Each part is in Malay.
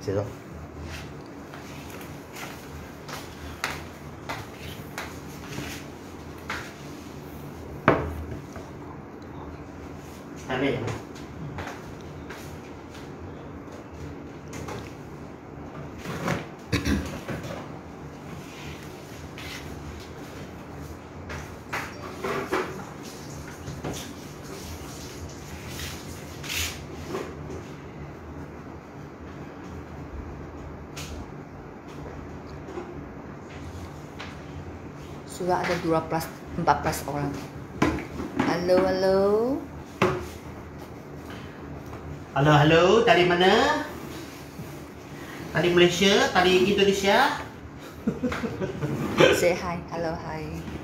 situ. Ambil. Sudah ada 14 orang. Halo, halo. Halo, halo. Dari mana? Dari Malaysia? Dari Indonesia? Say hi. Halo, hi.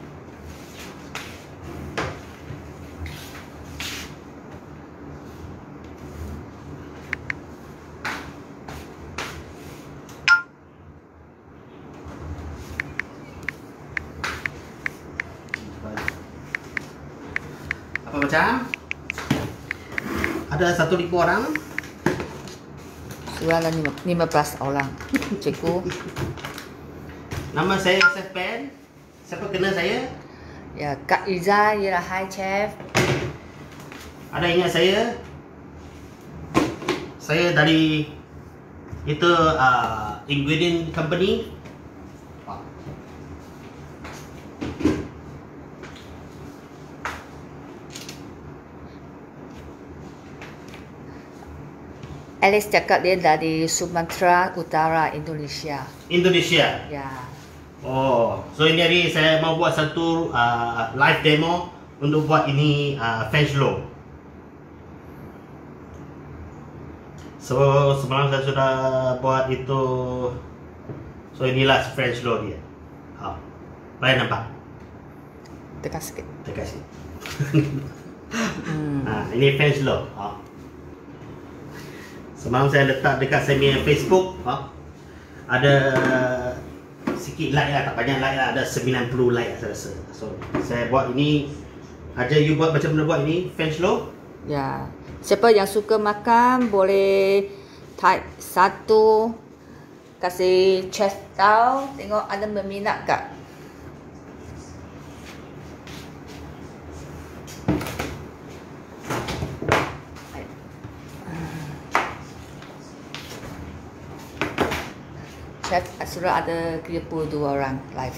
Apa macam? Ada 1,000 orang. Sudah ada 15 orang. Cikgu. Nama saya Chef Ben. Siapa kenal saya? Ya, Kak Iza, ya hi chef. Ada ingat saya? Saya dari itu ingredient company. Alex cakap dia dari Sumatera Utara, Indonesia. Indonesia. Ya. Oh, so ini hari saya mau buat satu live demo untuk buat ini French roll. So semalam saya sudah buat itu. So inilah French roll dia. Boleh nampak? Tekan sikit. Tekan sikit. Ini French roll. Semalam saya letak dekat saya punya Facebook. Ada sikit like lah, tak banyak like lah, ada 90 like saya rasa. So saya buat ini. Aja you buat macam mana buat ini French roll? Ya. Siapa yang suka makan boleh type 1, kasih chef tahu, tengok ada berminat tak. Chef sudah ada 32 orang live.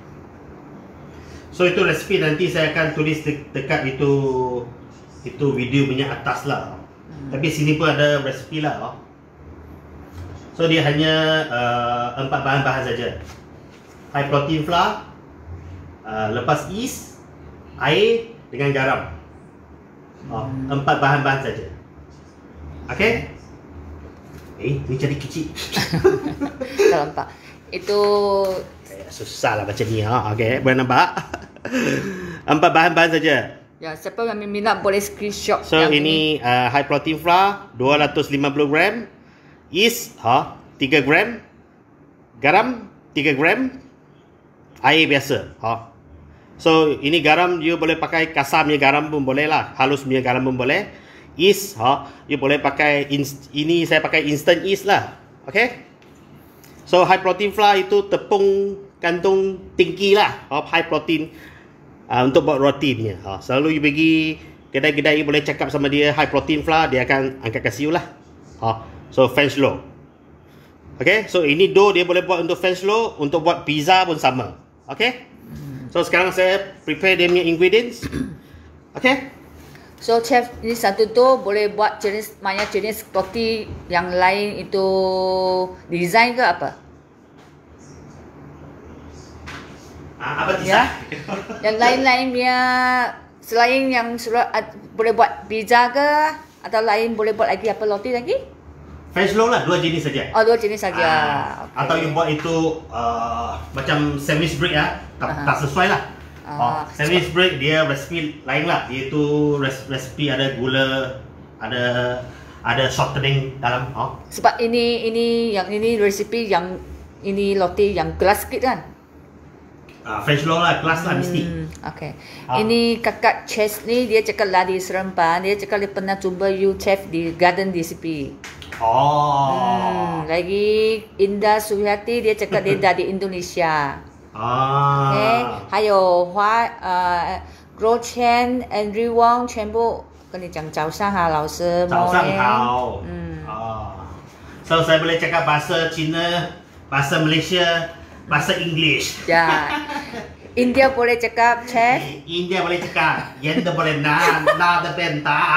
So itu resipi nanti saya akan tulis dekat itu video punya atas lah. Tapi sini pun ada resipi lah. So dia hanya 4 bahan-bahan saja. High protein flour, lepas yeast, air dengan garam. 4 bahan-bahan saja. Okay? Ni jadi kecil. Tak nampak. Itu susah lah macam ni. Okay, boleh nampak? 4 bahan-bahan saja. ya, siapa yang minat boleh screenshot. So yang ini high protein flour 250 gram, yeast 3 gram, garam 3 gram, air biasa. So ini garam you boleh pakai kasar punya garam pun boleh lah, halus punya garam pun boleh. Yeast you boleh pakai ini saya pakai instant yeast lah. Okay? So high protein flour itu tepung kandung tinggi lah, high protein untuk buat roti punya. Selalu you pergi kedai-kedai you boleh cakap sama dia high protein flour, dia akan angkat kasih you lah. So French roll. Okay? So ini dough dia boleh buat untuk French roll, untuk buat pizza pun sama. Okay? So sekarang saya prepare dia punya ingredients. Okay? So chef, ini satu tu boleh buat jenis banyak jenis roti yang lain itu design ke apa? Apa design? Ya. Yang lain-lain punya selain yang sudah boleh buat pizza ke atau lain boleh buat lagi apa roti lagi? French roll lah, 2 jenis saja. Oh, 2 jenis saja. Okay. Atau you buat itu macam sandwich bread tak sesuai lah. Sandwich bread dia resipi lain lah. Dia tu resipi ada gula, ada shortening dalam. Sebab ini resipi yang ini roti yang kelas sikit kan? French roll lah, kelas lah mesti. Okay. Ini kakak chef ni dia cakap lah di Seremban, dia cakap dia pernah cuba you chef di Garden DCP. Oh. Lagi Indah Suhyati dia cakap dia dari Indonesia. Okay. 还有Grow Chen, Andrew Wong 全部跟你讲早上好，老师。 早上好。So saya boleh cakap bahasa Cina, bahasa Malaysia, bahasa English. Ya. India boleh cakap, Chef? India boleh cakap. Yenda boleh na de benta.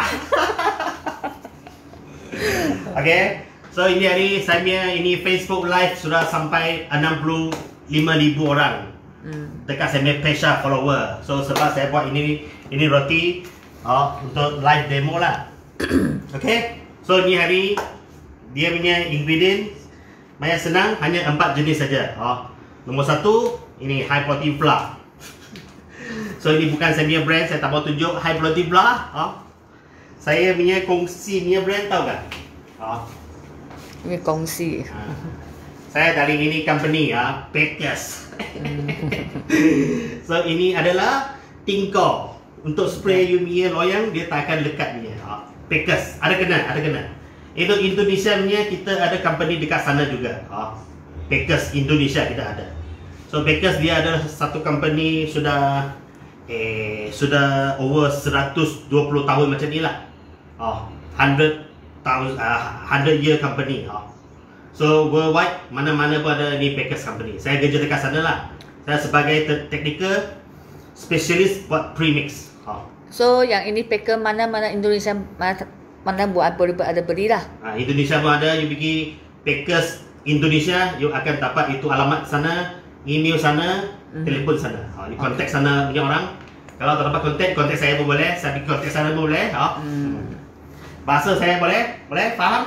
Okay. So ini hari saya ini Facebook Live sudah sampai 65,000 orang. Dekat saya punya page follower. So sebab saya buat ini roti untuk live demo lah. Okay. So ini hari dia punya ingredient banyak senang, hanya 4 jenis saja. Nombor 1 ini high protein flour. So ini bukan saya punya brand, saya tak mau tunjuk high protein flour. Saya punya kongsi punya brand tahu tak? Ini kongsi. Saya dari ini company Bakers. So ini adalah tingkau untuk spray you punya loyang, dia tak akan lekat punya. Bakers ada kena. Itu Indonesia punya, kita ada company dekat sana juga. Bakers Indonesia kita ada. So Bakers dia ada satu company sudah over 120 tahun macam ni lah. 100 year company. So worldwide mana-mana pun ada ni Bakers company. Saya kerja dekat sana lah. Saya sebagai technical specialist buat premix. So yang ini packer mana-mana Indonesia mana buat boleh ada beli lah. Indonesia pun ada, you pergi Bakers Indonesia, you akan dapat itu alamat sana, email sana, telefon sana. You kontak sana punya orang. Kalau tak dapat kontak saya pun boleh, saya pergi kontak sana pun boleh. Bahasa saya boleh faham?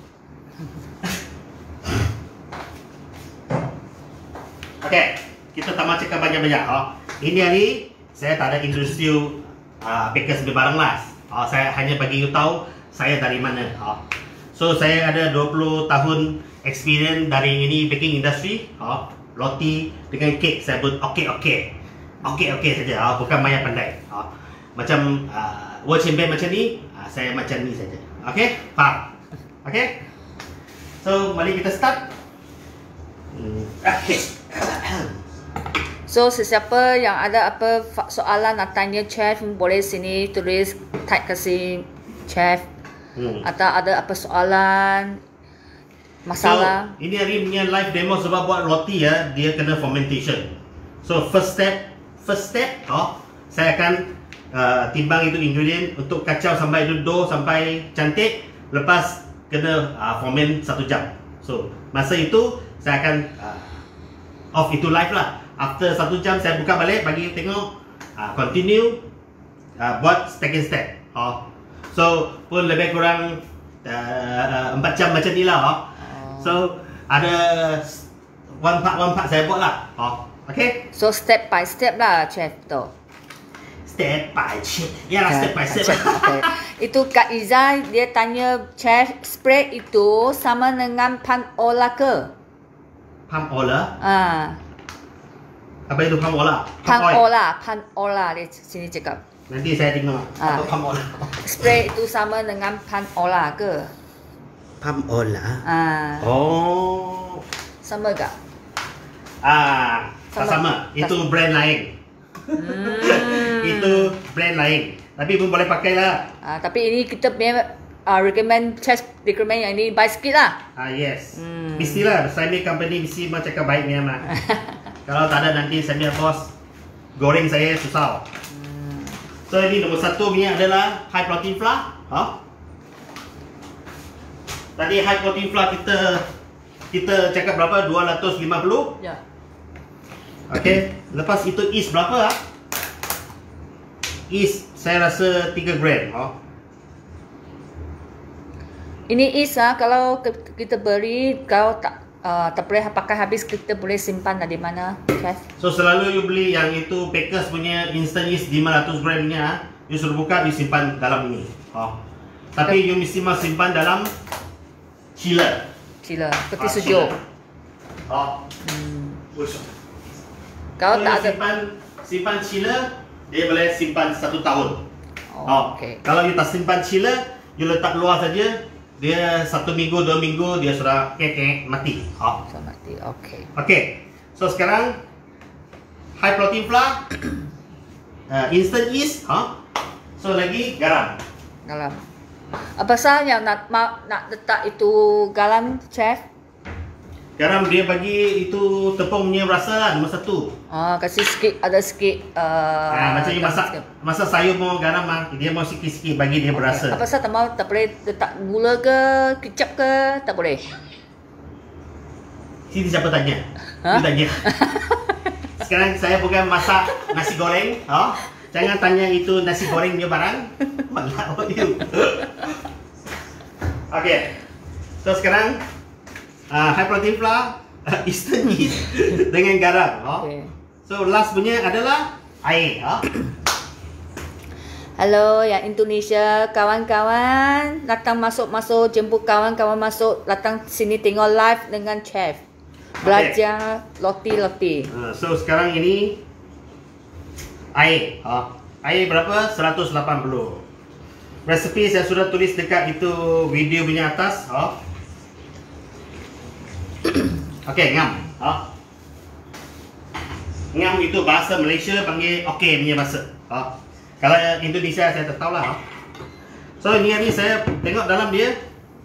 Okay, kita tak mahu cakap banyak-banyak. Ini hari saya tak ada industri Bakers barang lah. Saya hanya bagi you tahu saya dari mana. So saya ada 20 tahun experience dari ini baking industry. Roti dengan kek saya buat okey saja. Bukan banyak pandai. Macam World Champion macam ni, saya macam ni saja. Okay, faham? Okay. So mari kita start. Okay. So sesiapa yang ada apa soalan nak tanya Chef, boleh sini tulis type kasih Chef. Atau ada apa soalan, masalah. So, ini hari punya live demo sebab buat roti ya, dia kena fermentation. So first step, saya akan timbang itu ingredient untuk kacau sampai itu dough sampai cantik. Lepas kena ferment 1 jam. So masa itu saya akan off itu live lah. After 1 jam saya buka balik bagi tengok, continue buat second step. So pun lebih kurang 4 jam macam ni lah. So ada one part saya buat lah. Okay. So step by step lah Chef tu. Step by step. Ya lah, step by step. Okay. Itu Kak Iza dia tanya Chef, spread itu sama dengan pan olah ke? Pan olah? Apa itu pan olah? Pan olah dia sini cakap. Nanti saya tengok apa pan olah. Spray itu sama dengan pan olah ke? Pan olah? Oh. Sama tak? Tak sama. Itu brand lain. Itu brand lain. Tapi pun boleh pakai lah. Tapi ini kita punya recommend yang ini baik sikit lah. Yes. Mestilah. Saya ni company mesti cakap baiknya mah. Kalau tak ada nanti saya punya bos goreng saya susah. So ini nombor 1 punya adalah high protein flour. Tadi high protein flour kita cakap berapa? 250. Ya. Okay. Lepas itu yeast berapa? Yeast saya rasa 3 gram. Ini yeast kalau kita beli, kalau tak boleh pakai habis, kita boleh simpan dari mana, Chef? So selalu you beli yang itu Bakers punya instant yeast 500 gramnya, you suruh buka, you simpan dalam ini. Tapi you mesti simpan dalam chiller. Peti sejuk. Kalau tak ada simpan chiller, dia boleh simpan 1 tahun. Okay. Kalau you tak simpan chiller, you letak luar saja, dia 1 minggu 2 minggu dia sudah mati. So mati. Okay. Okay. So sekarang high protein flour, instant yeast, so lagi garam. Garam. Apa sahaja nak letak itu garam, chef? Garam dia bagi itu tepung punya rasa lah, nombor 1. Kasih sikit, ada sikit. Macam you masak sayur mau garam dia mau sikit-sikit bagi dia berasa. Apa sahaja tak boleh letak gula ke, kicap ke, tak boleh. Sini siapa tanya? You tanya. Sekarang saya bukan masak nasi goreng, jangan tanya itu nasi goreng punya barang. Malah you. Okay. So sekarang high protein flour, instant yeast dengan garam. Okay. So last punya adalah air. Halo yang Indonesia, kawan-kawan datang masuk jemput kawan-kawan masuk datang sini tengok live dengan chef. Belajar roti. So sekarang ini air. Air berapa? 180. Resepi saya sudah tulis dekat itu video punya atas. Okey, ngam. Ngam itu bahasa Malaysia panggil okey punya bahasa. Kalau Indonesia saya tak tahu lah. So ni saya tengok dalam dia.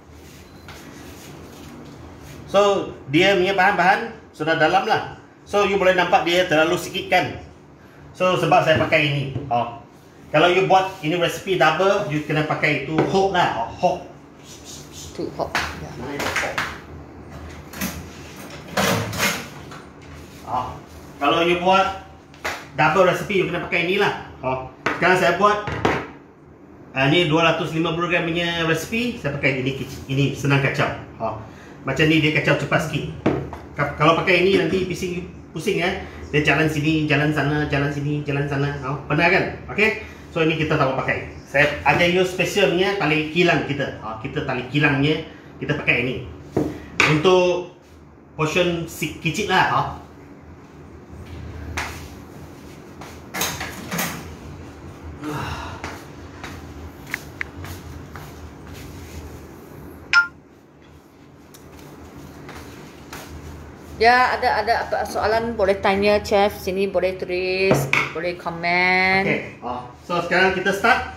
So dia punya bahan-bahan sudah dalam lah. So you boleh nampak dia terlalu sikit kan. So sebab saya pakai ini. Kalau you buat ini resepi double, you kena pakai itu hok lah. Hok. Tu hok. Ya. Kalau you buat double recipe, you kena pakai inilah. Sekarang saya buat ni 250 gram punya recipe, saya pakai ini senang kacau. Macam ni dia kacau cepat sikit. Kalau pakai ini nanti pusing ya. Dia jalan sini, jalan sana, jalan sini, jalan sana. Pernah kan? Okey. So ini kita tak pakai. Saya ada you specialnya tali kilang kita. Kita tali kilangnya kita pakai ini. Untuk portion kecil lah. Ya, ada apa soalan boleh tanya chef, sini boleh tulis, boleh komen. Okay. So sekarang kita start.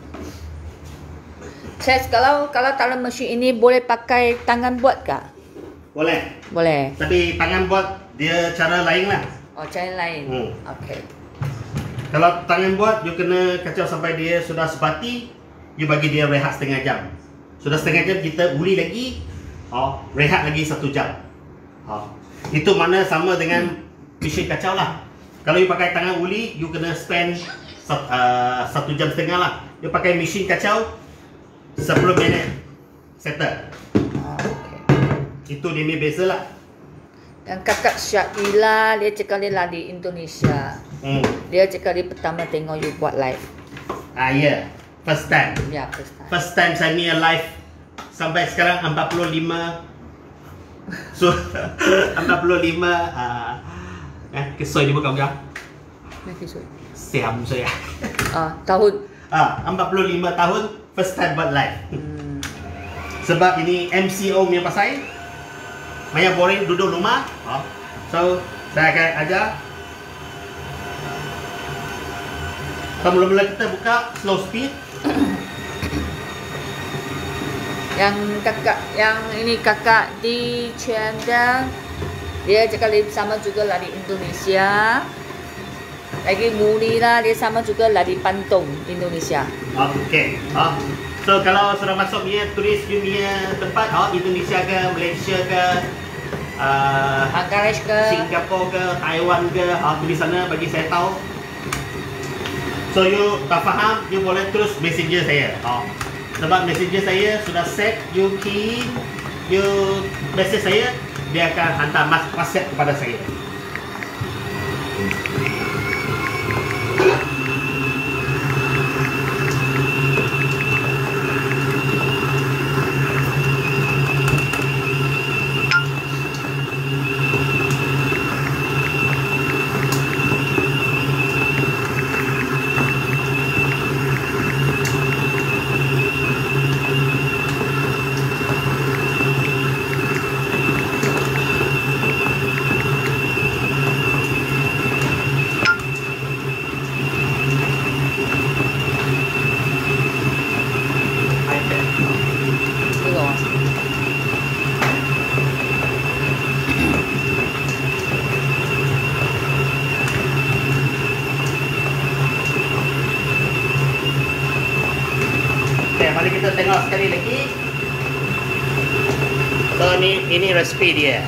Chef, kalau talam mesin ini boleh pakai tangan buat kah? Boleh. Boleh. Tapi tangan buat dia cara lain lah. Cara lain. Okay. Kalau tangan buat, you kena kacau sampai dia sudah sebati, you bagi dia rehat setengah jam. Sudah setengah jam kita uli lagi, rehat lagi 1 jam. Itu mana sama dengan mesin kacau lah. Kalau you pakai tangan uli, you kena spend 1 jam setengah lah. You pakai mesin kacau 10 minit settle. Okay. Itu dia punya beza lah. Dan kakak Syakila, dia cakap dia lah di Indonesia. Dia cakap dia pertama tengok you buat live. Ya, first time. Ya, first time. First time saya ni live sampai sekarang 45. So 45 kesoi ni bukan bukan. Kesoi. Siam saya. Tahun. 45 tahun first time buat live. Sebab ini MCO punya pasal. Banyak boring duduk rumah. So saya akan ajar. Mula-mula kita buka slow speed. Yang kakak di Cianjang, dia cakap dia sama juga lah di Indonesia. Lagi Muli lah, dia sama juga lah di Pantong, Indonesia. Okay. So kalau sudah masuk punya tulis punya tempat, Indonesia ke, Malaysia ke, Bangladesh ke, Singapura ke, Taiwan ke, tulis sana bagi saya tahu. So you tak faham, you boleh terus messenger saya. Sebab messenger saya sudah set, you key, you message saya, dia akan hantar WhatsApp kepada saya. Okay, mari kita tengok sekali lagi. So ini resipi dia.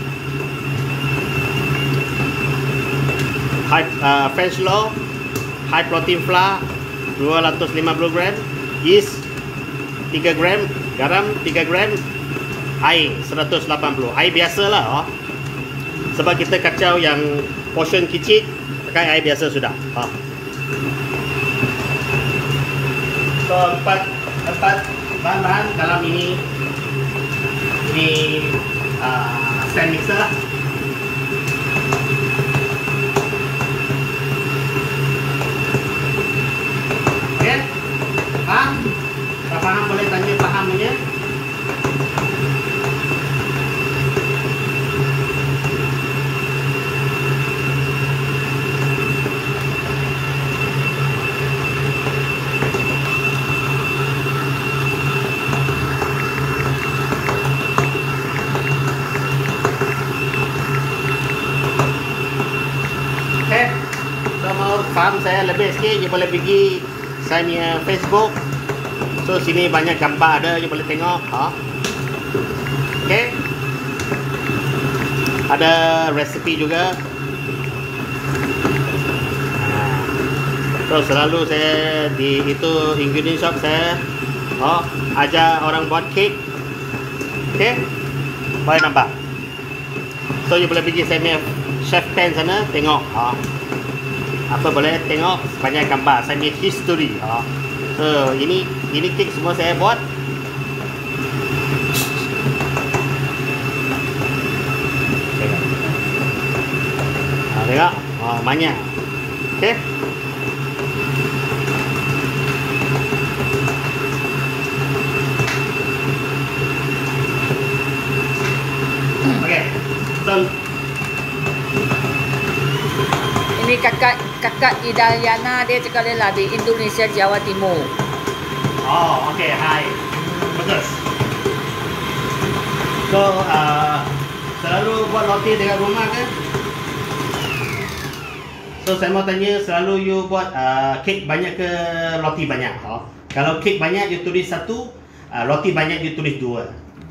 French loaf, high protein flour 250 gram, yeast 3 gram, garam 3 gram, air 180. Air biasalah. Sebab kita kacau yang portion kecil, pakai air biasa sudah. So empat bahan-bahan dalam ini stand mixer lah. Okay, faham? Tak faham boleh tanya fahamnya. Faham saya lebih sikit, je boleh pergi saya punya Facebook. So sini banyak gambar ada, je boleh tengok. Okay, ada resipi juga. So selalu saya di itu ingredient shop saya ajar orang buat cake. Okay, boleh nampak. So you boleh pergi saya punya chef pen sana tengok. Apa boleh tengok banyak gambar saya punya history. So ini kek semua saya buat. Tengok banyak. Okay, okay. So ini kakak Idaliana, dia cakap dia lah di Indonesia, Jawa Timur. Oh, okay, hai. Bagus. So, selalu buat roti dekat rumah kan? So, saya mau tanya, selalu you buat kek banyak ke roti banyak? Kalau kek banyak, you tulis 1, roti banyak, you tulis 2.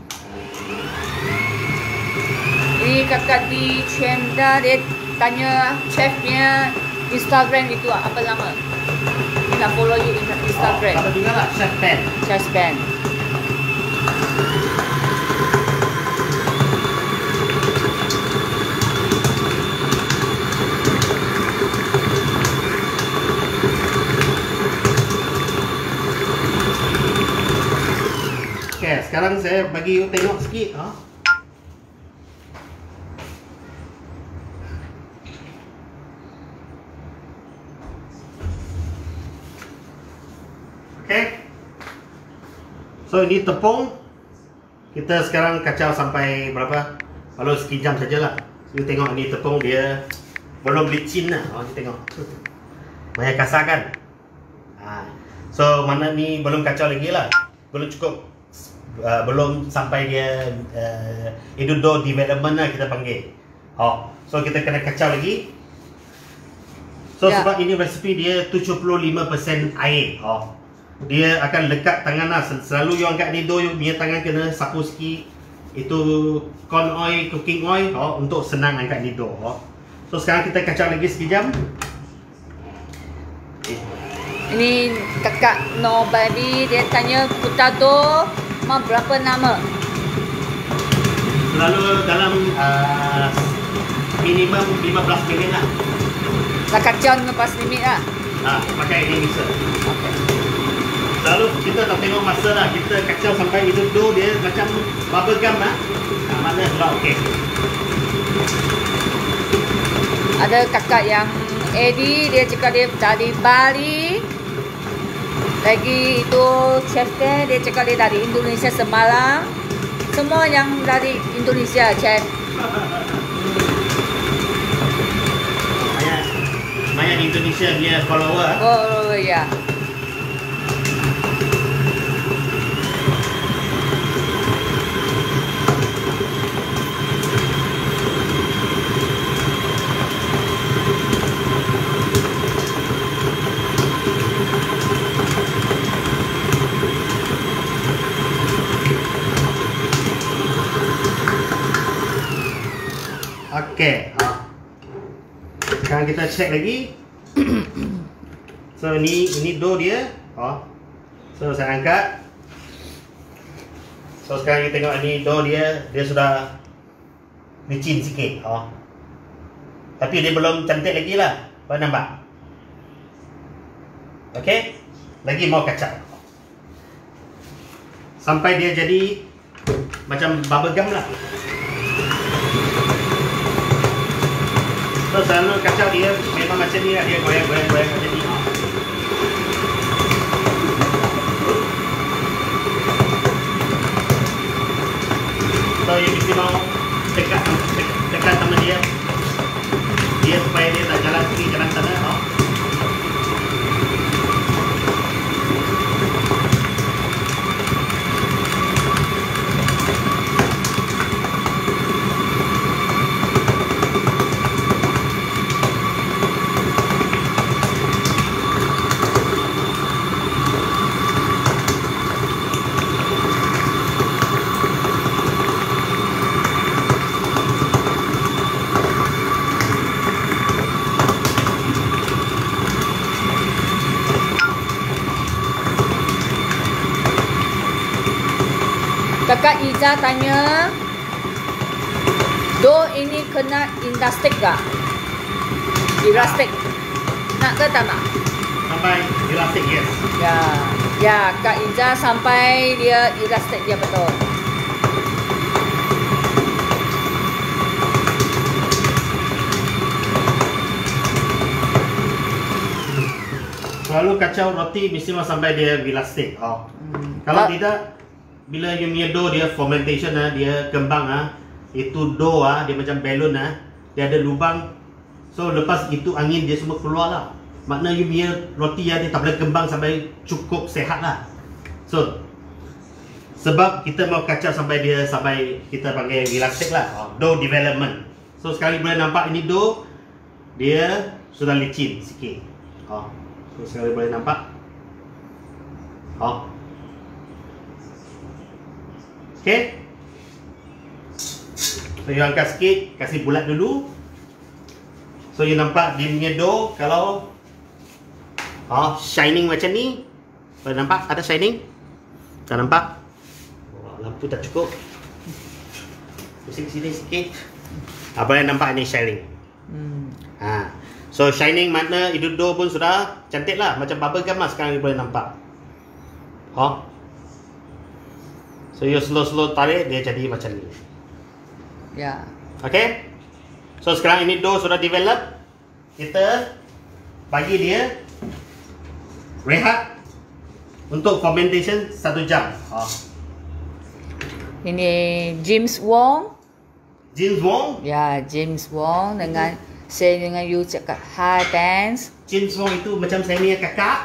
Ini kakak di Chenda, dia tanya chefnya Instagram itu apa nama? Kita follow you in Instagram. Apa juga lah, Chef Pen. Chef Pen. Okay, sekarang saya bagi you tengok sikit. Okay. So ini tepung. Kita sekarang kacau sampai berapa? Kalau sekejam sajalah. You tengok ini tepung dia belum licin lah. Kita tengok. Banyak kasar kan? So mana ni belum kacau lagi lah. Belum cukup. Belum sampai dia Edudo development lah kita panggil. So kita kena kacau lagi. So sebab ini resipi dia 75% air. Dia akan lekat tangan lah. Selalu you angkat ni you punya tangan kena sapu sikit. Itu corn oil, cooking oil untuk senang angkat ni So sekarang kita kacau lagi sekejap. Ini kakak No Baby, dia tanya potato mau berapa nama? Selalu dalam minimum 15 minit lah. Nak kacau lepas limit lah. Pakai ini mixer. Lalu kita tak tengok masa lah. Kita kacau sampai itu dia macam bubble gum lah. Mana sudah okey. Ada kakak yang Eddie, dia cakap dia dari Bali. Lagi itu chef dia cakap dia dari Indonesia semalam. Semua yang dari Indonesia chef. Banyak Indonesia dia follower. Oh ya. Okay. Sekarang kita check lagi. So ini dough dia. So saya angkat. So sekarang kita tengok ini dough dia sudah licin sikit. Tapi dia belum cantik lagi lah. Kau nampak? Okay. Lagi mau kacau. Sampai dia jadi macam bubble gum lah. So selalu kacau dia memang macam ni lah. Dia goyang macam ni. So you mesti mau dekat sama dia supaya dia tak jalan sini jalan sana. Kakak Iza tanya, dough ini kena elastik tak? Elastik. Nak ke tak nak? Sampai elastik, yes. Ya, Kak Iza sampai dia elastik dia betul. Selalu kacau roti mesti mau sampai dia elastik. Kalau tidak, bila you punya dough dia fermentation dia kembang itu dough dia macam balon dia ada lubang. So lepas itu angin dia semua keluar lah. Makna you punya roti dia tak boleh kembang sampai cukup sehat lah. So sebab kita mau kacau sampai kita panggil elastik lah, dough development. So sekali boleh nampak ini dough dia sudah licin sikit. So sekali boleh nampak. Okay. So you angkat sikit, kasih bulat dulu. So you nampak dia punya dough kalau shining macam ni. Boleh nampak ada shining? Tak nampak? Lampu tak cukup. Pusing sini sikit. Boleh nampak ni shining. So shining makna itu dough pun sudah cantik lah, macam bubble gum lah sekarang you boleh nampak. So you slow tarik dia jadi macam ni. Ya. Okay. So sekarang ini dough sudah develop. Kita bagi dia rehat untuk fermentation 1 jam. Ini James Wong. James Wong? Ya, James Wong dengan saya dengan you cakap hi thanks. James Wong itu macam saya ni kakak.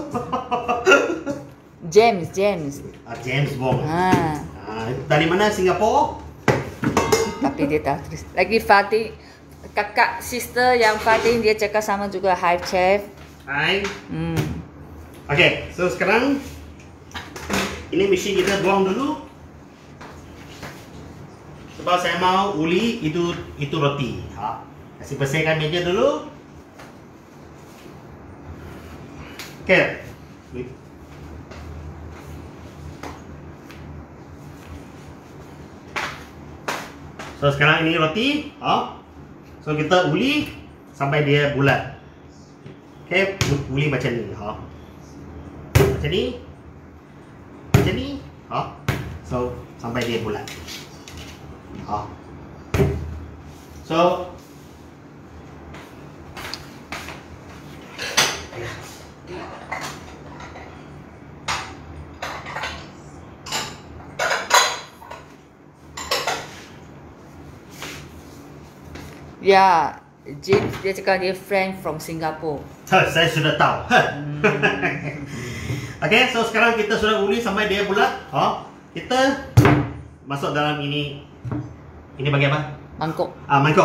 James. James Wong. Dari mana? Singapura? Tapi dia tak tulis. Lagi Fatih, kakak sister yang Fatih dia cakap sama juga hi chef. Hi. Okay, so sekarang ini mesin kita buang dulu. Sebab saya mau uli itu roti. Kasih bersihkan meja dulu. Okay. So sekarang ini roti. So kita uli sampai dia bulat. Okay, uli macam ni. Macam ni. Macam ni. So sampai dia bulat. So ya, James dia cakap dia friend from Singapore. Saya sudah tahu. Okay, so sekarang kita sudah uli sampai dia bulat. Kita masuk dalam ini. Ini bagi apa? Mangkuk. Mangkuk.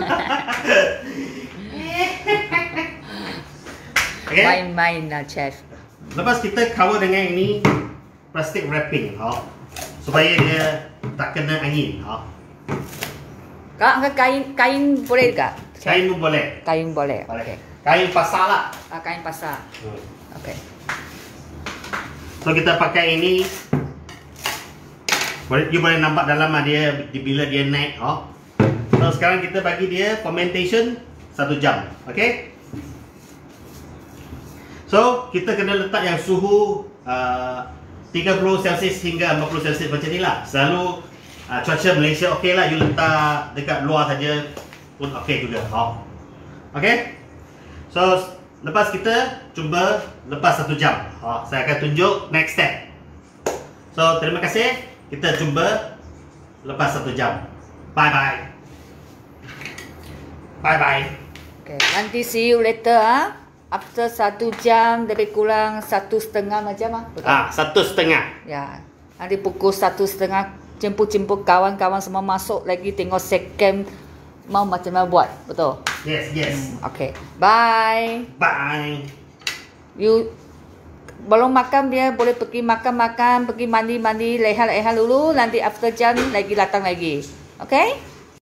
Okay. Main-main lah chef. Lepas kita cover dengan ini plastic wrapping, supaya dia tak kena angin. Kalau angkat kain boleh tak? Kain pun boleh. Kain boleh. Boleh. Okay. Kain pasar lah. Kain pasar. Okay. So kita pakai ini. You boleh nampak dalam dia bila dia naik. So sekarang kita bagi dia fermentation 1 jam. Okay. So kita kena letak yang suhu 30 Celsius hingga 40 Celsius macam ni lah. Selalu cuaca Malaysia okey lah. You letak dekat luar saja pun okey juga. Okay. So lepas kita cuba lepas 1 jam. Saya akan tunjuk next step. So terima kasih. Kita cuba lepas 1 jam. Bye bye. Bye bye. Okay, nanti see you later After 1 jam lebih kurang 1,5 macam betul? 1,5. Ya. Nanti pukul 1,5 jemput kawan-kawan semua masuk lagi tengok second mau macam mana buat, betul? Yes. Okay. Bye. Bye. You belum makan dia boleh pergi makan, pergi mandi, lehat dulu, nanti after jam lagi datang lagi. Okay?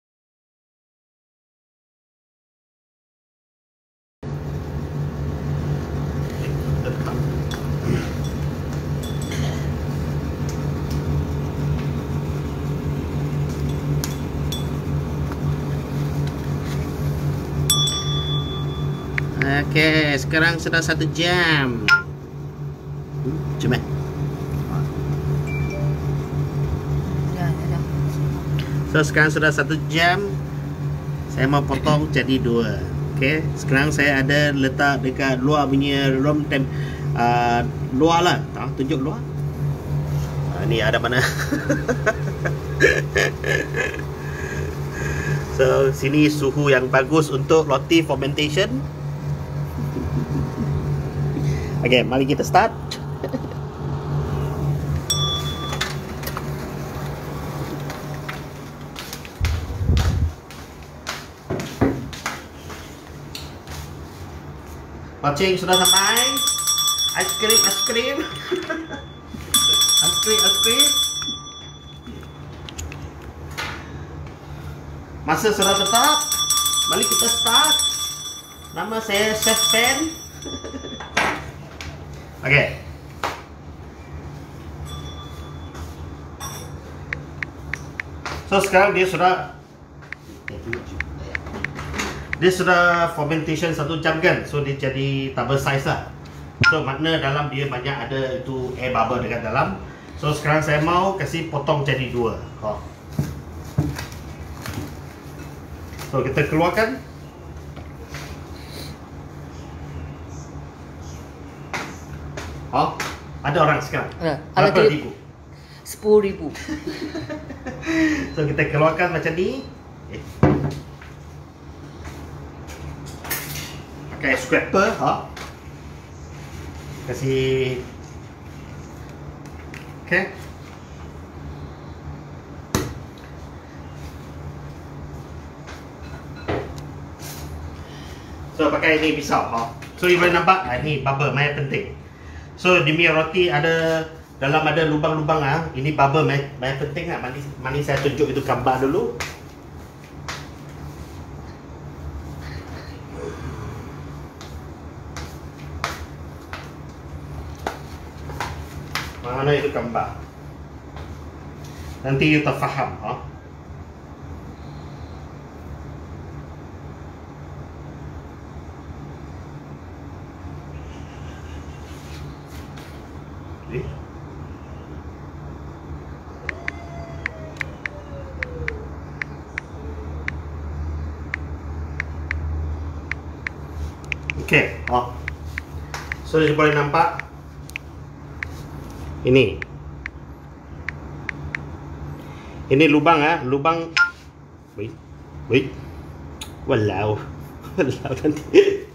Okay, sekarang sudah 1 jam. Cuma. So sekarang sudah 1 jam. Saya mau potong jadi 2. Okay, sekarang saya ada letak dekat luar punya room temp, luar lah. Tunjuk luar. Ni ada mana? So sini suhu yang bagus untuk roti fermentation. Okay, mari kita start. Pacing sudah sampai. Ice cream. Ice cream. Masa sudah tetap. Mari kita start. Nama saya Chef Pen. Okay. So sekarang dia sudah fermentation 1 jam kan. So dia jadi double size lah. So makna dalam dia banyak ada itu air bubble dekat dalam. So sekarang saya mau kasih potong jadi 2. So kita keluarkan. Ada orang sekarang. Berapa ribu? 10,000. So kita keluarkan macam ni. Pakai scraper, kasih. Okay. So pakai ini pisau, So you boleh nampak ini bubble mai penting. So di punya roti ada dalam ada lubang-lubang Ini bubble mai penting Mari saya tunjuk itu gambar dulu. Mana itu gambar? Nanti you terfaham, Okay, so dia boleh nampak ini lubang lubang. Wait. Walau nanti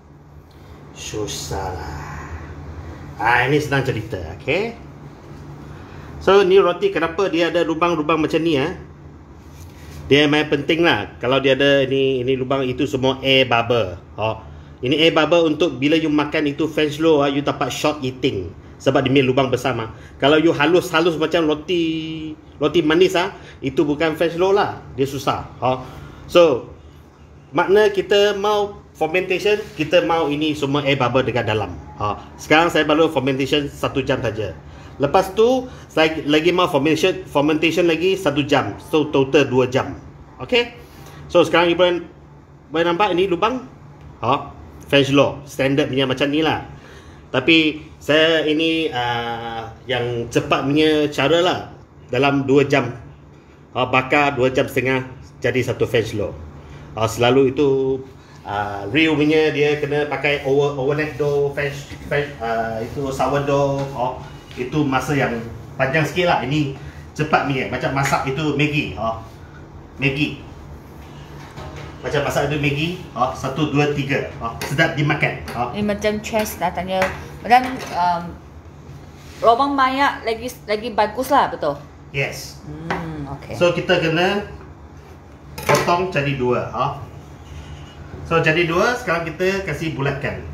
susah lah. Ini senang cerita, okay. So ni roti kenapa dia ada lubang-lubang macam ni Dia memang penting lah. Kalau dia ada ini lubang, itu semua air bubble. Ini air bubble untuk bila you makan itu fast slow you dapat short eating. Sebab dia punya lubang besar mah. Kalau you halus-halus macam roti manis itu bukan French roll lah. Dia susah. So makna kita mau fermentation, kita mau ini semua air bubble dekat dalam. Sekarang saya baru fermentation 1 jam saja. Lepas tu saya lagi mau fermentation lagi 1 jam. So total 2 jam. Okay. So sekarang you boleh nampak ini lubang. French roll standard punya macam ni lah. Tapi saya ini yang cepat punya cara lah. Dalam 2 jam bakar 2 jam setengah jadi satu French roll. Selalu itu real punya dia kena pakai overnight dough, itu sourdough. Itu masa yang panjang sikit lah. Ini cepat punya. Macam masak itu Maggi. Maggi. Macam masak itu Maggi. 1, 2, 3. Sedap dimakan. Ini macam chest nak tanya. Dan lubang banyak lagi bagus lah, betul? Yes. Okay. So kita kena potong jadi 2. So jadi 2. Sekarang kita kasih bulatkan.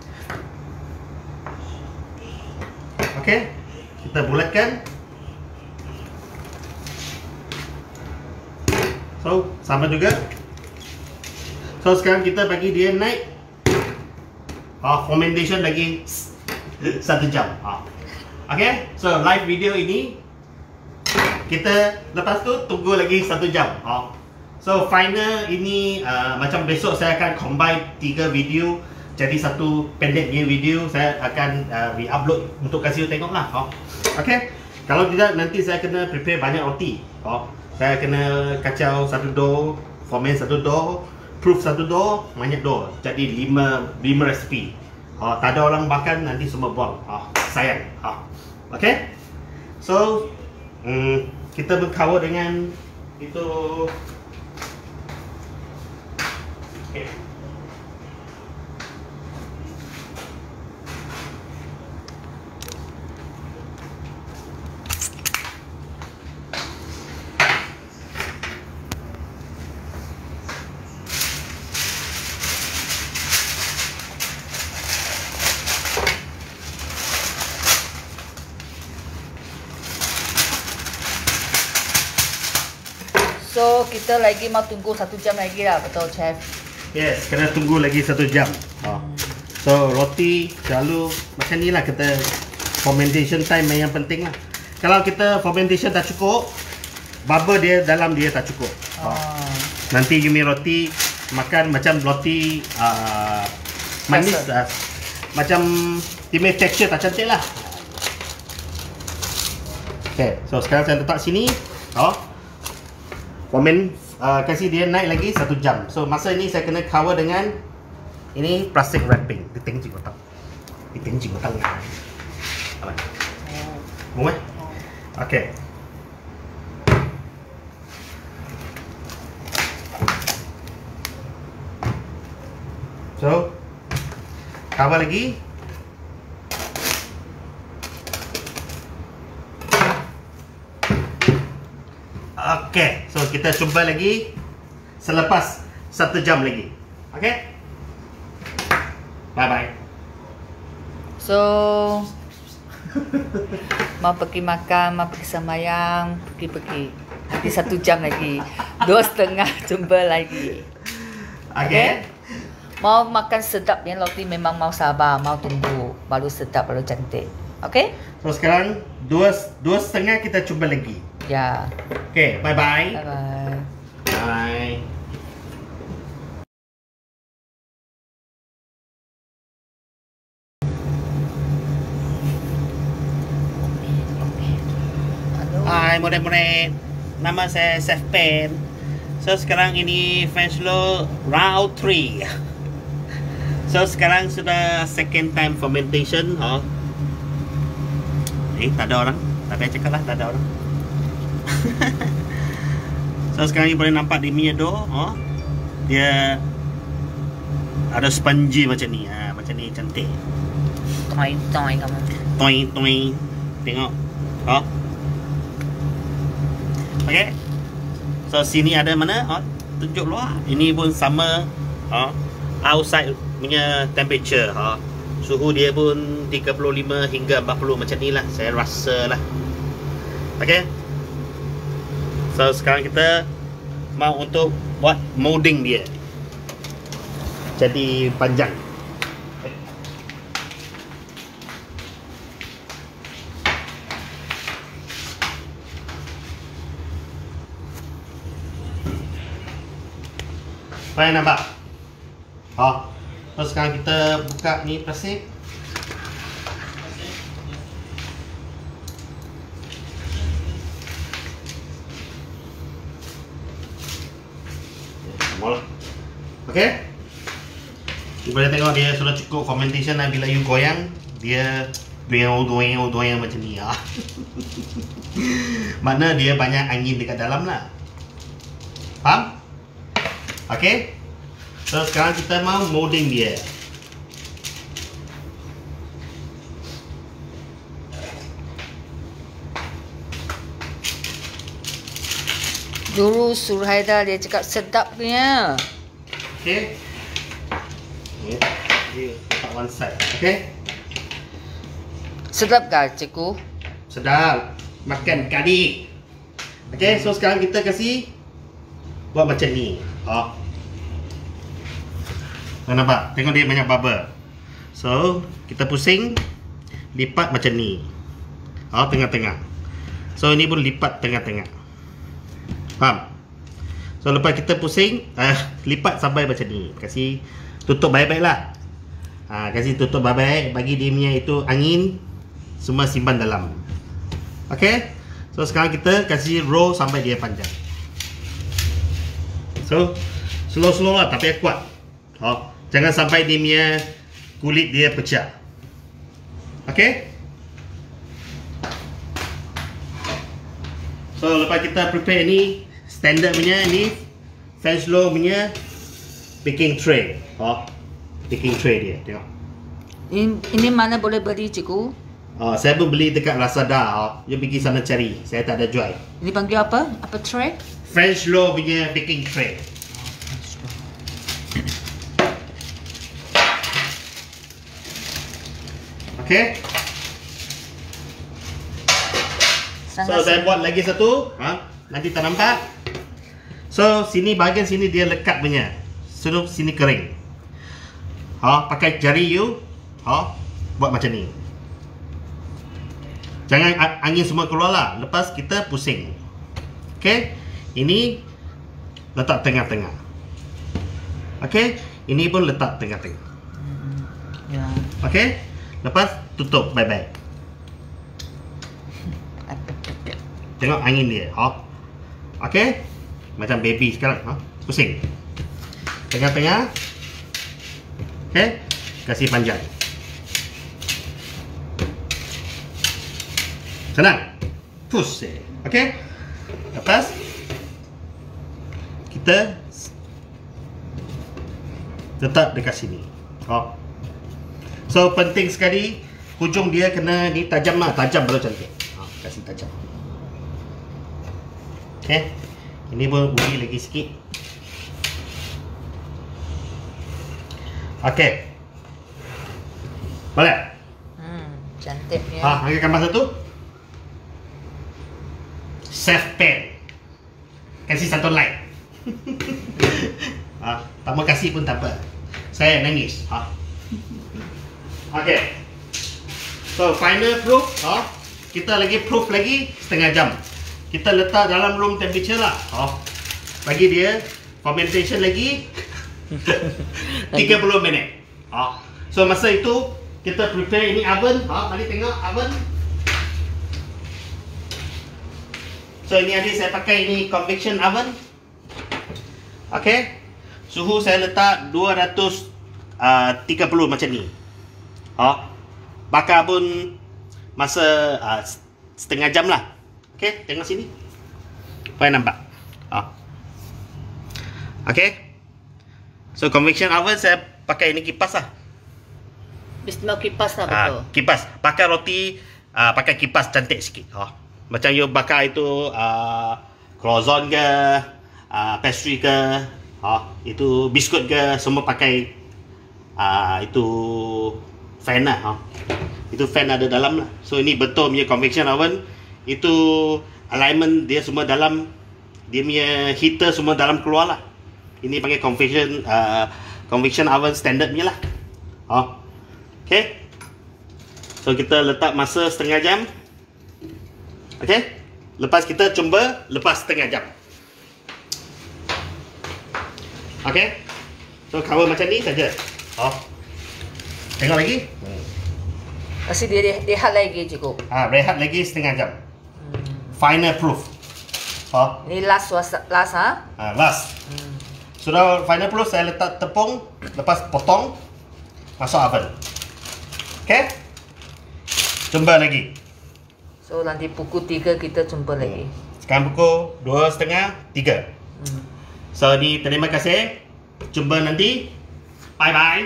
Okay. Kita bulatkan. So sama juga. So sekarang kita bagi dia naik. Fermentation lagi 1 jam. Okay. So live video ini kita lepas tu tunggu lagi 1 jam. So final ini macam besok saya akan combine 3 video jadi satu pendek punya video. Saya akan re-upload untuk kasih you tengok lah. Okay. Kalau tidak nanti saya kena prepare banyak roti. Saya kena kacau 1 dough, ferment 1 dough, proof 1 dough, banyak dough. Jadi 5 resipi. Tak ada orang makan nanti semua buang. Sayang. Okay. So kita bercover dengan itu. Okay. So kita lagi mau tunggu 1 jam lagi lah, betul chef? Yes, kena tunggu lagi 1 jam. So roti selalu macam ni lah, kita fermentation time yang penting lah. Kalau kita fermentation tak cukup, bubble dia dalam dia tak cukup. Nanti you punya roti makan macam roti manis, macam dia punya texture tak cantik lah. Okay, so sekarang saya letak sini. Kasih dia naik lagi 1 jam. So masa ini saya kena cover dengan ini plastic wrapping. Ditinggi kotak. Ditinggi kotak. Apa? Boleh? Okay. So cover lagi. Okay, so kita cuba lagi selepas 1 jam lagi. Okay, bye bye. So mau pergi makan, mau pergi sembahyang, pergi 1 jam lagi, 2,5 jumpa lagi. Okay. Mau makan sedap yang roti memang mau sabar, mau tunggu, baru sedap, baru cantik. Okay. So sekarang 2,5 kita cuba lagi. Ya. Okay, bye bye. Bye bye. Bye. Hai murid-murid, nama saya Chef Pen. So sekarang ini French roll round 3. So sekarang sudah second time fermentation. Tak ada orang. Tak payah cakap lah, tak ada orang. So sekarang ni boleh nampak di punya dough. Dia ada spongy macam ni. Macam ni cantik. Toing kamu. Toing. Tengok. Okay. So sini ada mana? Tunjuk luar. Ini pun sama. Outside punya temperature. Suhu dia pun 35 hingga 40 macam ni lah, saya rasa lah. Okay. So sekarang kita mau untuk buat molding dia jadi panjang. Apa yang nampak? Terus sekarang kita buka ni plastik. Okay. You boleh tengok dia sudah cukup fermentation dan bila you goyang dia doyang macam ni lah. Makna dia banyak angin dekat dalam lah. Faham? Okay. So sekarang kita mau molding dia. Dulu Surhaida dia cakap sedapnya. Okay. Ni letak one side. Okay. Sedap ke cikgu? Sedap. Makan kadi. Okay. So sekarang kita kasih buat macam ni. Nampak? Tengok dia banyak bubble. So kita pusing, lipat macam ni. Tengah-tengah. So ini pun lipat tengah-tengah. Faham? So lepas kita pusing, lipat sampai macam ni. Kasih tutup baik-baik lah. Kasih tutup baik-baik, bagi dia punya itu angin semua simpan dalam. Okay. So sekarang kita kasih roll sampai dia panjang. So slow-slow lah, tapi kuat. Jangan sampai dia punya kulit dia pecah. Okay. So lepas kita prepare ni, standard punya ni French Low punya baking tray. Baking tray dia, tengok. Ini mana boleh beli cikgu? Saya pun beli dekat Lazada. You pergi sana cari, saya tak ada jual. Ini panggil apa? Apa tray? French Low punya baking tray. Okay. So saya buat lagi satu. Nanti tak nampak. So sini bahagian sini dia lekat punya. Seluruh sini kering. Pakai jari you. Buat macam ni. Jangan angin semua keluar lah. Lepas kita pusing. Okay. Ini letak tengah-tengah. Okay. Ini pun letak tengah-tengah. Ya. Okay. Lepas tutup baik-baik. Tengok angin dia. Okay. Macam baby sekarang. Pusing. Tengah-tengah. Okay. Kasih panjang. Senang. Push. Okay. Lepas kita letak dekat sini. So penting sekali hujung dia kena ni tajam lah, tajam baru cantik. Kasih tajam. Okay. Ini pun uji lagi sikit. Okay. Boleh? Cantiknya. Angkat gambar satu. Save pen. Kasih satu like. Tak mau kasih pun tak apa. Saya nangis. Okay. So final proof. Kita lagi proof lagi setengah jam. Kita letak dalam room temperature lah. Bagi dia fermentation lagi 30 minit. So masa itu kita prepare ini oven. Mari tengok oven. So ini adik saya pakai ini convection oven. Okay. Suhu saya letak 230 macam ni. Bakar pun masa setengah jam lah. Okay, tengok sini. Apa yang nampak? Okay. So convection oven saya pakai ini kipas lah. Istimewa kipas lah betul. Kipas. Bakar roti pakai kipas cantik sikit. Macam you bakar itu croissant ke, pastry ke, itu biskut ke, semua pakai itu fan lah. Itu fan ada dalam lah. So ini betul punya convection oven. Itu alignment dia semua dalam, dia punya heater semua dalam keluar lah. Ini panggil convection oven standard punya lah. Okay. So kita letak masa setengah jam. Okay. Lepas kita cuba lepas setengah jam. Okay. So cover macam ni saja. Tengok lagi. Kasi dia rehat lagi cukup. Rehat lagi setengah jam. Final proof. Ini last ha? Last. Sudah final proof, saya letak tepung, lepas potong, masuk oven. Okay. Jumpa lagi. So nanti pukul 3 kita jumpa lagi. Sekarang pukul 2:30, 3. So ni terima kasih. Jumpa nanti. Bye bye.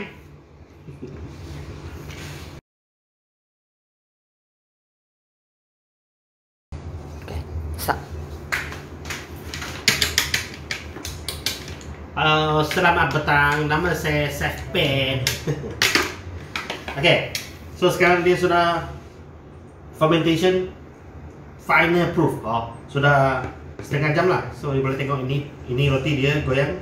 Okay. Start. Selamat petang. Nama saya Chef Ben. Okay. So sekarang dia sudah fermentation final proof. Sudah setengah jam lah. So you boleh tengok ini roti dia goyang.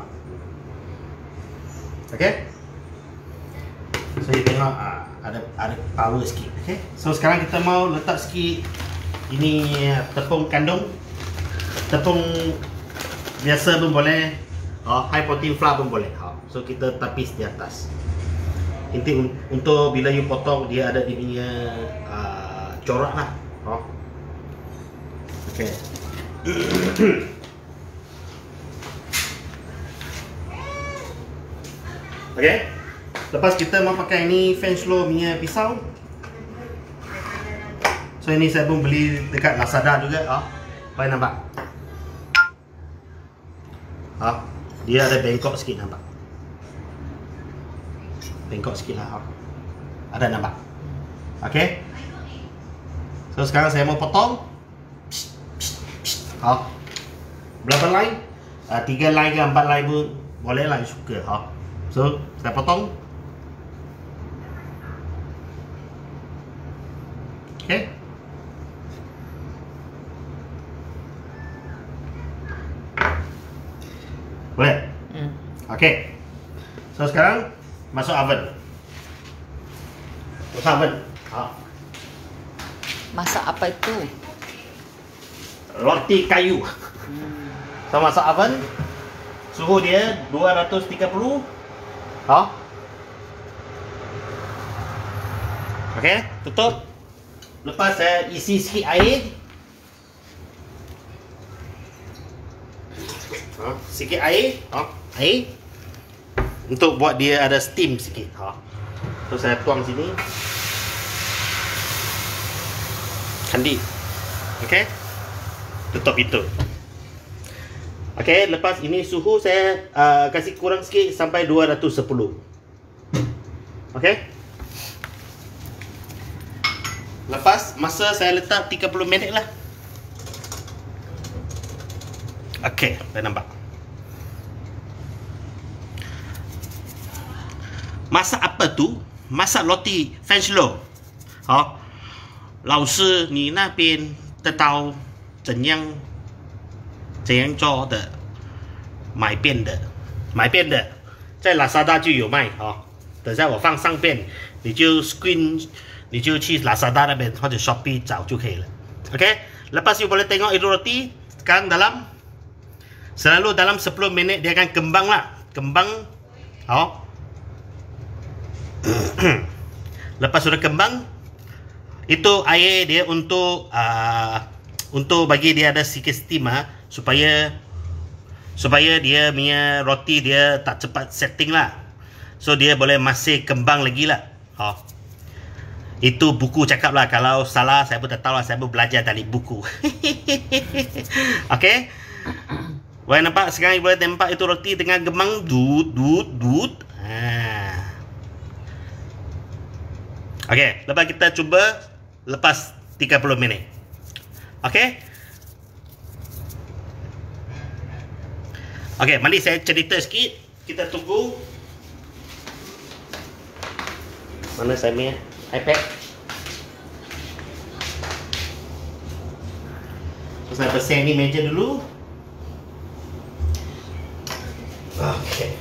Okay. So you tengok ada power sikit. Okay. So sekarang kita mau letak sikit ini tepung kandung. Tepung biasa pun boleh. High protein flour pun boleh. So kita tapis di atas. Inti untuk bila you potong dia ada di punya corak lah. Okay. Okay. Lepas kita mau pakai ni Fanshawe punya pisau. So ini saya pun beli dekat Lazada juga. Boleh nampak? Dia ada bengkok sikit, nampak? Bengkok sikit lah. Ada nampak? Okay. So sekarang saya mau potong. Berapa line? 3 line ke 4 line pun boleh lah, suka. So saya potong. Okay. Boleh? Okay. So sekarang masuk oven. Masuk oven. Masak apa itu? Roti kayu. So masuk oven. Suhu dia 230. Okay, tutup. Lepas saya isi sikit air. Sikit air. Air. Untuk buat dia ada steam sikit. So saya tuang sini. Kandi. Okay. Tutup itu. Okay, lepas ini suhu saya kasih kurang sikit sampai 210. Okay. Lepas masa saya letak 30 minit lah. Okay, dah nampak. Masak apa tu? Masak roti Fanshawe。好，老师，你那边知道怎样做的？买遍的，在 Lazada 就有卖。等下我放上边，你就 screen， 你就去 Lazada 那边或者 Shopee 找就可以了。Okay, lepas you boleh tengok itu roti sekarang selalu dalam 10 minit dia akan kembang lah. Lepas sudah kembang, itu air dia untuk bagi dia ada sikit steam supaya dia punya roti dia tak cepat setting lah. So dia boleh masih kembang lagi lah. Itu buku cakap lah. Kalau salah saya pun tak tahu lah. Saya pun belajar dari buku. Okay. Boleh nampak sekarang, boleh nampak itu roti tengah kembang. Dut. Okay, lepas kita cuba lepas 30 minit. Okay. Okay, mari saya cerita sikit. Kita tunggu Mana saya punya iPad? So, saya bersih ni meja dulu. Okay.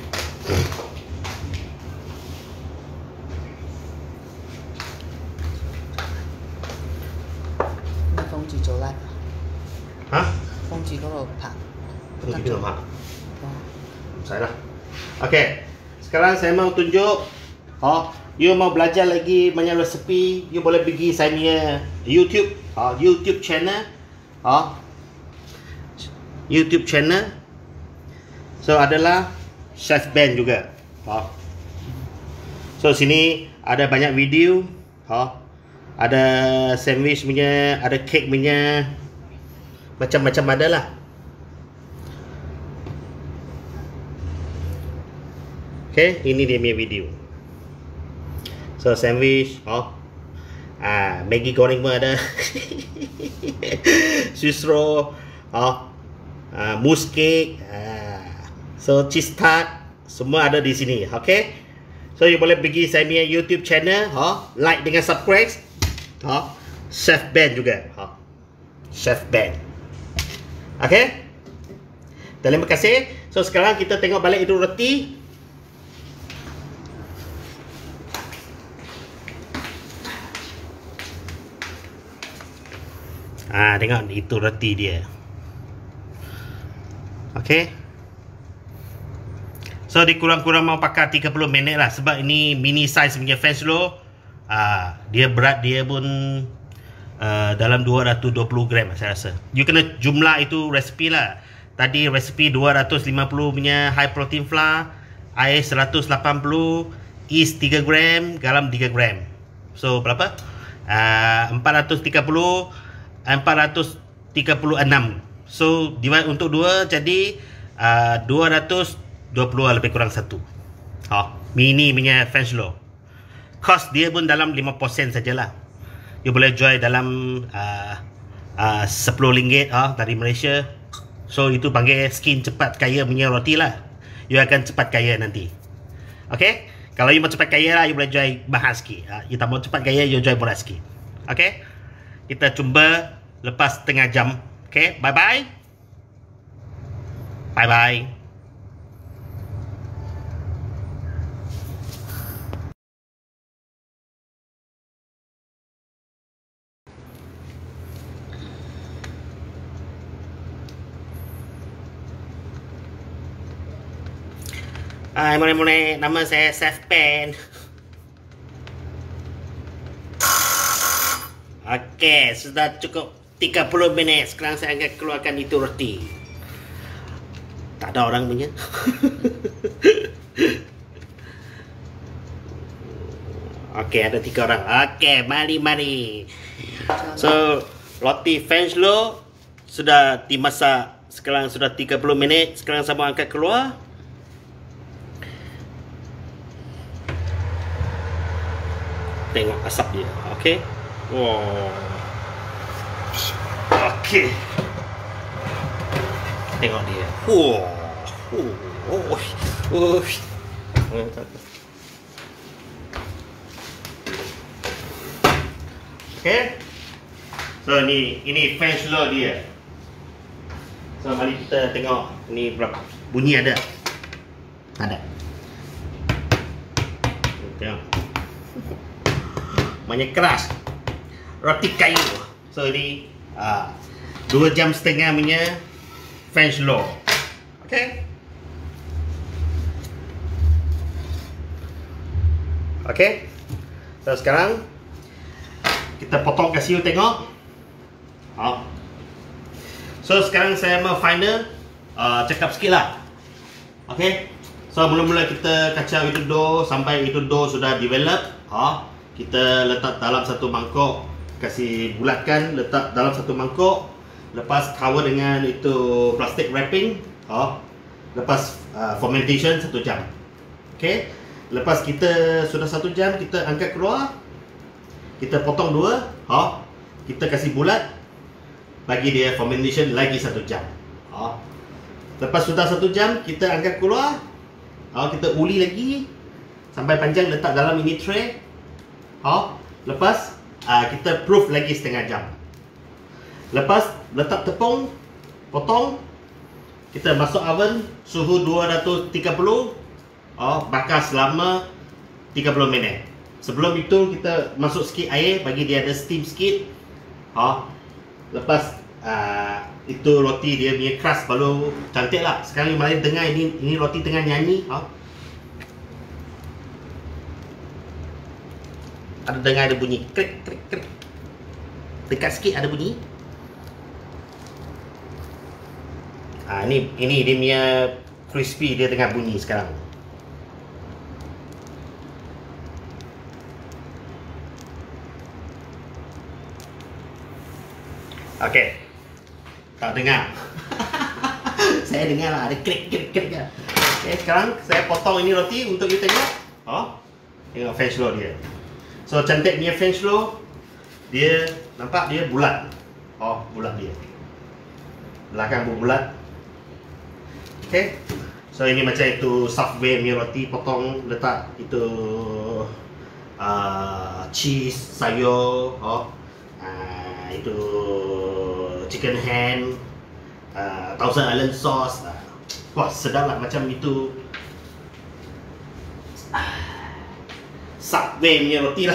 Ini 風住做啦， Hah? 風住嗰度拍。 Tunggu dulu, Mak. Saya lah. Okay. Sekarang saya mau tunjuk. You mau belajar lagi banyak resepi, you boleh pergi saya punya YouTube. YouTube channel. YouTube channel. So adalah Chef Ben juga. So sini ada banyak video. Ada sandwich punya, ada cake punya, macam-macam ada lah. Okay, ini dia punya video. So sandwich, Maggi goreng pun ada. Swiss roll, mousse cake, so cheese tart, semua ada di sini. Okay, so you boleh pergi saya punya YouTube channel, like dengan subscribe, Chef Ben juga, Chef Ben. Okay, terima kasih. So sekarang kita tengok balik itu roti. Tengok itu roti dia. Okay. So dikurang-kurang mau pakai 30 minit lah, sebab ini mini size punya French roll. Dia berat dia pun dalam 220 gram saya rasa. You kena jumlah itu resipi lah. Tadi resipi 250 punya high protein flour, air 180, yeast 3 gram, garam 3 gram. So berapa? 436. So divide untuk 2 jadi 220 lebih kurang 1. Mini punya French roll. Cost dia pun dalam 5% sajalah. You boleh jual dalam RM10 dari Malaysia. So itu panggil skin cepat kaya punya roti lah. You akan cepat kaya nanti. Okay, kalau you mau cepat kaya lah, you boleh jual mahal sikit. You tak mau cepat kaya, you jual murah sikit. Okay, kita jumpa lepas setengah jam. Okay, bye bye. Bye bye. Hai, mone-mone, nama saya Chef Ben. Okey, sudah cukup 30 minit. Sekarang saya akan keluarkan itu roti. Tak ada orang punya. Okey, ada 3 orang. Okey, mari. So, roti French roll sudah dimasak. Sekarang sudah 30 minit. Sekarang saya mau angkat keluar. Tengok asap dia. Okey. Wow. Okey. Tengok dia. Okey. So ini French roll dia. So mari kita tengok ni berapa bunyi ada. Ada. Tengok. Banyak keras. Roti kayu. So ini 2 jam setengah punya French roll. Okay. Okay. So sekarang kita potong, kasih you tengok. So sekarang saya mau final cakap sikit lah. Okay. So mula-mula kita kacau itu dough sampai itu dough sudah develop. Kita letak dalam satu mangkuk, kasih bulatkan, letak dalam satu mangkuk, lepas cover dengan itu plastic wrapping, lepas fermentation 1 jam. Okay, lepas kita sudah 1 jam, kita angkat keluar, kita potong 2, kita kasih bulat, bagi dia fermentation lagi 1 jam. Lepas sudah 1 jam, kita angkat keluar, kita uli lagi sampai panjang, letak dalam ini tray. Lepas kita proof lagi setengah jam. Lepas letak tepung, potong, kita masuk oven suhu 230, bakar selama 30 minit. Sebelum itu kita masuk sikit air bagi dia ada steam sikit. Lepas itu roti dia punya crust baru cantik lah. Sekarang mari dengar ini roti tengah nyanyi. Ada dengar ada bunyi krik krik krik. Dekat sikit ada bunyi. Ini dia punya crispy, dia tengah bunyi sekarang. Okey. Tak dengar. Saya dengar lah ada krik krik krik. Okey, sekarang saya potong ini roti untuk you tengok. Tengok French roll dia. So cantik punya French roll. Dia nampak dia bulat. Bulat dia. Belakang pun bulat. Okay. So ini macam itu Subway punya roti, potong letak itu cheese, sayur, itu chicken hand, Thousand Island sauce. Wah, sedap lah macam itu. Subway punya roti lah.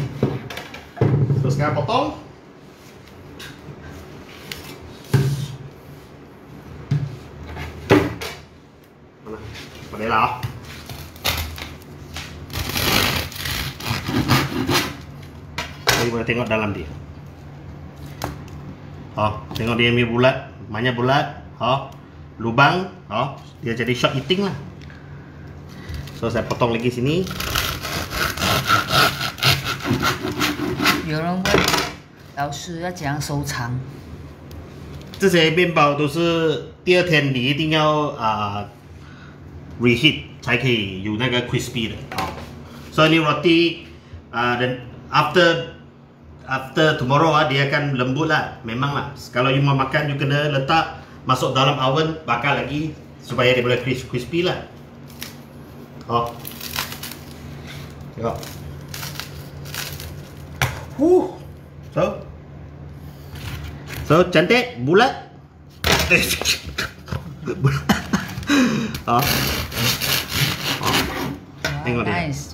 So sekarang potong. Boleh lah. Jadi boleh tengok dalam dia. Tengok dia punya bulat, banyak bulat. Lubang. Dia jadi short eating lah. So saya potong lagi sini. 有人问老师要怎样收藏？ 这些面包都是第二天你一定要reheat 才可以有那个 crispy 的。所以你 roti dan after tomorrow dia akan lembut lah, memang lah. Kalau you mau makan you kena letak masuk dalam oven bakar lagi supaya dia boleh crispy lah. Tengok. So cantik, bulat. Tengok dia. Nice.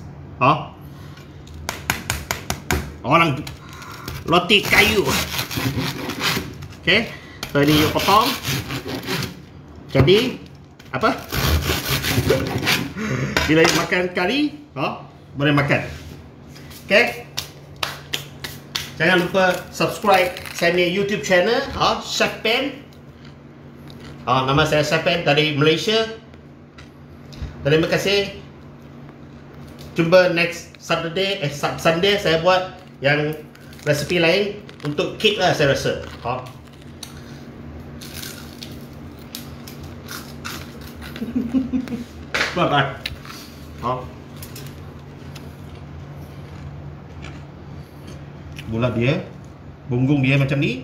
Orang roti kayu. Okay. So ini you potong. Jadi apa? Bila you makan kari, boleh makan. Okay. Jangan lupa subscribe saya punya YouTube channel, Chef Pen. Nama saya Chef Pen dari Malaysia. Terima kasih. Jumpa next Sunday saya buat yang resipi lain untuk cake lah saya rasa. Bye bye. Bulat dia, punggung dia macam ni.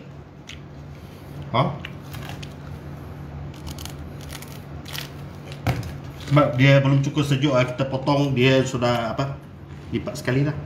Sebab dia belum cukup sejuk, kita potong dia sudah apa? Lipat sekali lah.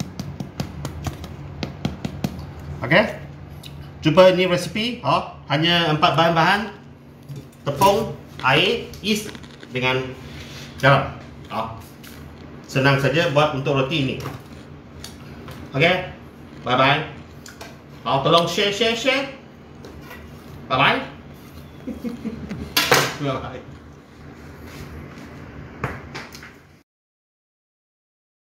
Okay. Cuba ini resipi. Hanya 4 bahan-bahan: tepung, air, yeast dengan garam. Senang saja buat untuk roti ini. Okay. Bye bye. Tolong share. Bye bye. Bye bye.